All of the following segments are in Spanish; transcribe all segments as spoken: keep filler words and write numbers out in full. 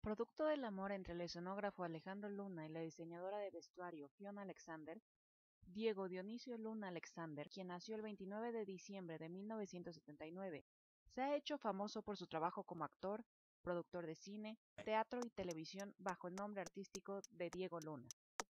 Producto del amor entre el escenógrafo Alejandro Luna y la diseñadora de vestuario Fiona Alexander, Diego Dionisio Luna Alexander, quien nació el veintinueve de diciembre de mil novecientos setenta y nueve, se ha hecho famoso por su trabajo como actor, productor de cine, teatro y televisión bajo el nombre artístico de Diego Luna.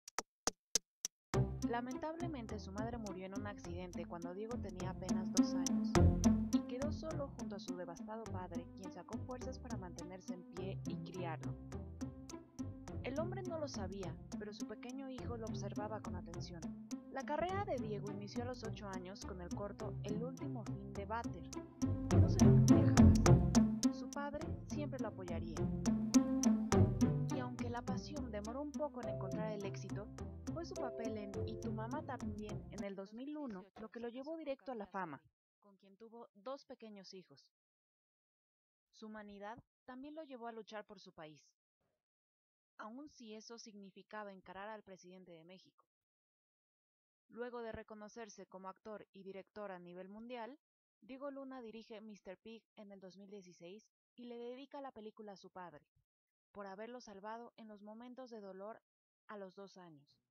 Lamentablemente su madre murió en un accidente cuando Diego tenía apenas dos años y quedó solo junto a su devastado padre, quien sacó fuerzas para mantenerse en pie y criarlo. El hombre no lo sabía, pero su pequeño hijo lo observaba con atención. La carrera de Diego inició a los ocho años con el corto El último fin de Váter. No se lo creía jamás. Su padre siempre lo apoyaría. Y aunque la pasión demoró un poco en encontrar el éxito, fue su papel en Y tu mamá también en el dos mil uno lo que lo llevó directo a la fama, con quien tuvo dos pequeños hijos. Su humanidad también lo llevó a luchar por su país, aun si eso significaba encarar al presidente de México. Luego de reconocerse como actor y director a nivel mundial, Diego Luna dirige míster Pig en el dos mil dieciséis y le dedica la película a su padre, por haberlo salvado en los momentos de dolor a los dos años.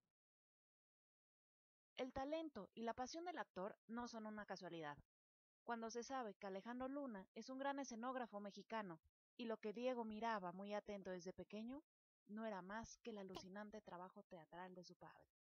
El talento y la pasión del actor no son una casualidad. Cuando se sabe que Alejandro Luna es un gran escenógrafo mexicano y lo que Diego miraba muy atento desde pequeño, no era más que el alucinante trabajo teatral de su padre.